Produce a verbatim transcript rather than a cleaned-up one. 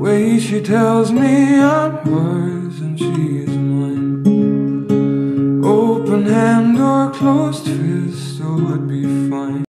way she tells me I'm hers and she is mine. Open hand or closed fist, oh, it'd be fine.